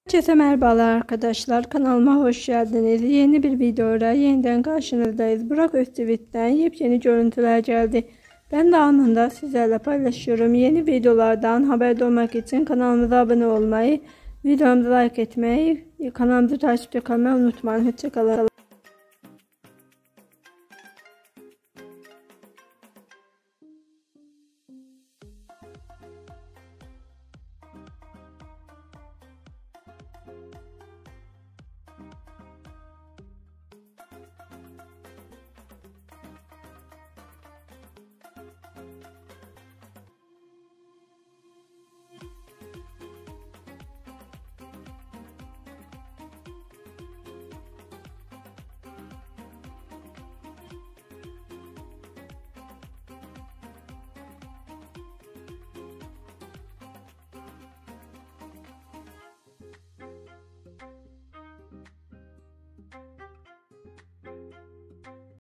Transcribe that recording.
Herkese merhabalar arkadaşlar, kanalıma hoş geldiniz. Yeni bir videoda yeniden karşınızdayız. Burak Özçivit'ten yepyeni görüntüler geldi. Ben de anında sizlerle paylaşıyorum. Yeni videolardan haberdar olmak için kanalımıza abone olmayı, videomuza like etmeyi, kanalımızı takipte kalmayı unutmayın. Hoşçakalın.